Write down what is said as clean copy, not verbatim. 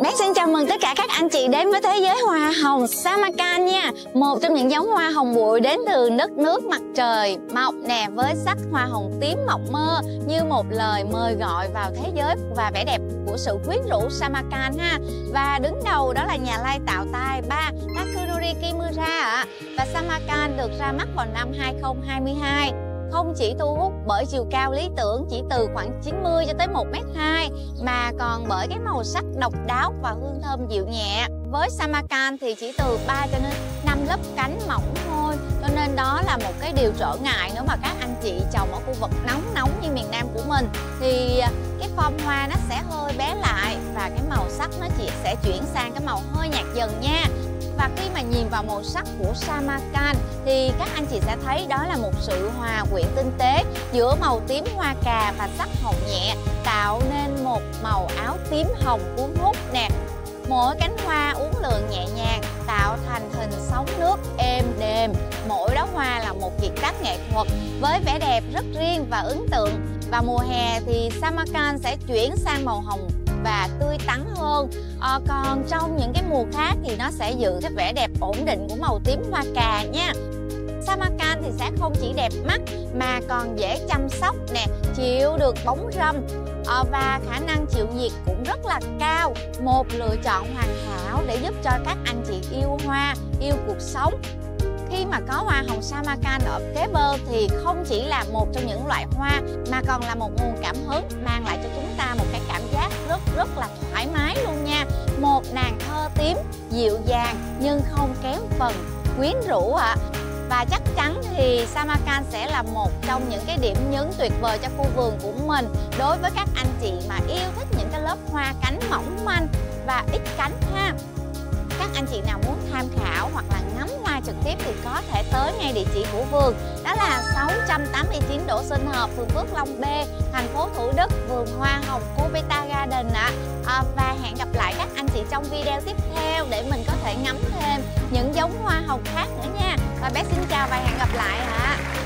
Bé xin chào mừng tất cả các anh chị đến với thế giới hoa hồng Samarkand nha. Một trong những giống hoa hồng bụi đến từ đất nước mặt trời mọc nè, với sắc hoa hồng tím mộng mơ như một lời mời gọi vào thế giới và vẻ đẹp của sự quyến rũ Samarkand ha. Và đứng đầu đó là nhà lai tạo tai ba Takayuki Kimura ạ. Và Samarkand được ra mắt vào năm 2022. Không chỉ thu hút bởi chiều cao lý tưởng chỉ từ khoảng 90 cho tới 1m2 mà còn bởi cái màu sắc độc đáo và hương thơm dịu nhẹ. Với Samarkand thì chỉ từ 3 cho đến 5 lớp cánh mỏng thôi, cho nên đó là một cái điều trở ngại nữa mà các anh chị trồng ở khu vực nóng như miền Nam của mình thì cái form hoa nó sẽ hơi bé lại và cái màu sắc nó sẽ chuyển sang cái màu hơi nhạt dần nha. Và khi mà nhìn vào màu sắc của Samarkand thì các anh chị sẽ thấy đó là một sự hòa quyện tinh tế giữa màu tím hoa cà và sắc hồng nhẹ, tạo nên một màu áo tím hồng cuốn hút nè. Mỗi cánh hoa uốn lượn nhẹ nhàng tạo thành hình sóng nước êm đềm. Mỗi đóa hoa là một kiệt tác nghệ thuật với vẻ đẹp rất riêng và ấn tượng. Và mùa hè thì Samarkand sẽ chuyển sang màu hồng và tươi tắn hơn. Còn trong những cái mùa khác thì nó sẽ giữ cái vẻ đẹp ổn định của màu tím hoa cà nha. Samarkand thì sẽ không chỉ đẹp mắt mà còn dễ chăm sóc nè, chịu được bóng râm và khả năng chịu nhiệt cũng rất là cao. Một lựa chọn hoàn hảo để giúp cho các anh chị yêu hoa, yêu cuộc sống. Khi mà có hoa hồng Samarkand ở kế bên thì không chỉ là một trong những loại hoa mà còn là một nguồn cảm hứng mang lại cho chúng ta một cái cảm giác rất là thoải mái luôn nha. Một nàng thơ tím dịu dàng nhưng không kém phần quyến rũ ạ. Và chắc chắn thì Samarkand sẽ là một trong những cái điểm nhấn tuyệt vời cho khu vườn của mình đối với các anh chị mà yêu thích những cái lớp hoa cánh mỏng manh và ít cánh ha. Các anh chị nào muốn tham khảo hoặc là ngắm hoa trực tiếp thì có thể tới ngay địa chỉ của vườn, đó là 689 Đỗ Xuân Hợp, phường Phước Long B, thành phố Thủ Đức, vườn hoa hồng Cubeta Garden ạ. Và hẹn gặp lại các anh chị trong video tiếp theo để mình có thể ngắm thêm những giống hoa hồng khác nữa nha. Và bé xin chào và hẹn gặp lại ạ.